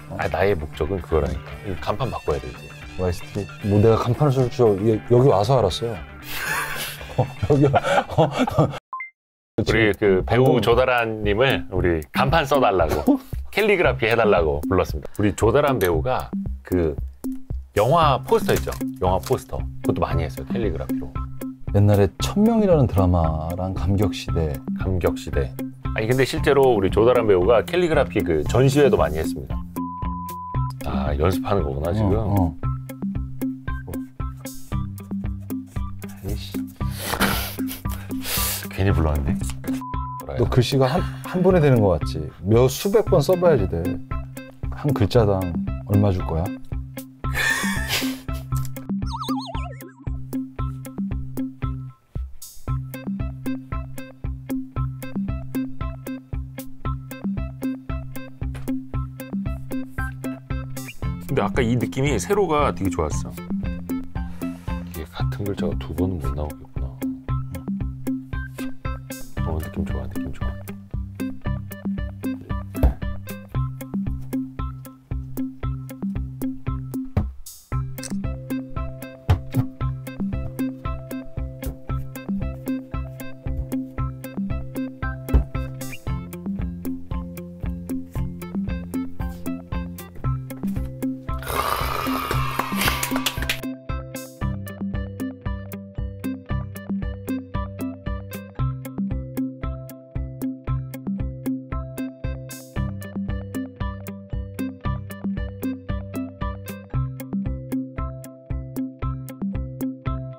아, 나의 목적은 그거라니까. 이 간판 바꿔야 돼, 이제. YST. 뭐 내가 간판을 여기 와서 알았어요. 여기 우리 그 배우 조다란님을 우리 간판 써달라고 캘리그라피 해달라고 불렀습니다. 우리 조다란 배우가 그 영화 포스터 있죠? 영화 포스터 그것도 많이 했어요. 캘리그라피로. 옛날에 천명이라는 드라마랑 감격시대. 감격시대. 아니 근데 실제로 우리 조다란 배우가 캘리그라피 그 전시회도 많이 했습니다. 아 연습하는 거구나 지금. 에이씨. 괜히 불렀는데. 너 글씨가 한 번에 되는 거 같지? 몇 수백 번 써봐야지 돼. 한 글자당 얼마 줄 거야? 근데 아까 이 느낌이 세로가 되게 좋았어. 이게 같은 글자가 두 번은 못 나오겠구나. 느낌 좋아, 느낌 좋아.